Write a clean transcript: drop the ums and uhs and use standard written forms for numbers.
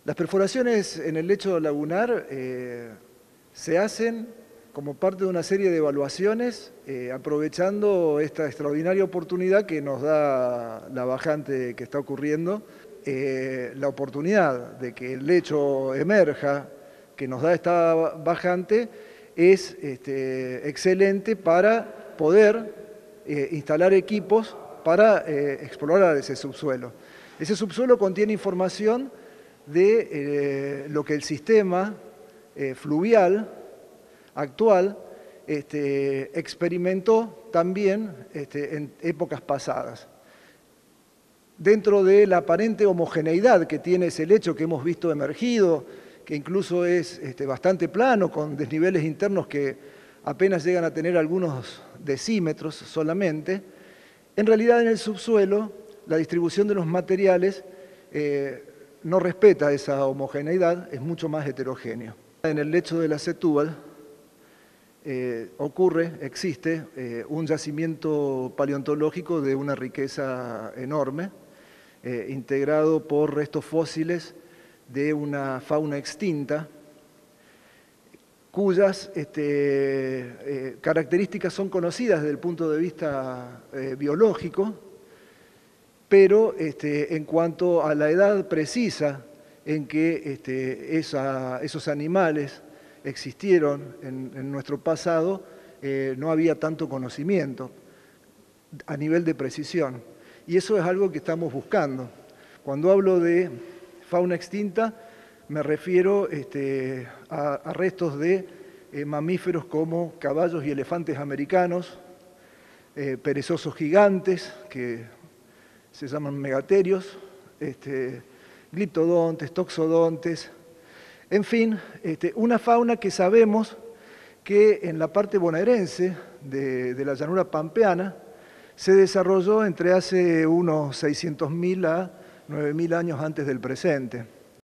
Las perforaciones en el lecho lagunar se hacen como parte de una serie de evaluaciones, aprovechando esta extraordinaria oportunidad que nos da la bajante que está ocurriendo, la oportunidad de que el lecho emerja, que nos da esta bajante, es excelente para poder instalar equipos para explorar ese subsuelo. Ese subsuelo contiene información de lo que el sistema fluvial actual experimentó también en épocas pasadas. Dentro de la aparente homogeneidad que tiene ese lecho que hemos visto emergido, que incluso es bastante plano, con desniveles internos que apenas llegan a tener algunos decímetros solamente, en realidad en el subsuelo la distribución de los materiales no respeta esa homogeneidad, es mucho más heterogéneo. En el lecho de la Setúbal existe un yacimiento paleontológico de una riqueza enorme, integrado por restos fósiles de una fauna extinta, cuyas características son conocidas desde el punto de vista biológico, pero en cuanto a la edad precisa en que esos animales existieron en nuestro pasado, no había tanto conocimiento a nivel de precisión. Y eso es algo que estamos buscando. Cuando hablo de fauna extinta, me refiero a restos de mamíferos como caballos y elefantes americanos, perezosos gigantes, que se llaman megaterios, gliptodontes, toxodontes, en fin, una fauna que sabemos que en la parte bonaerense de la llanura pampeana se desarrolló entre hace unos 600.000 a 9.000 años antes del presente.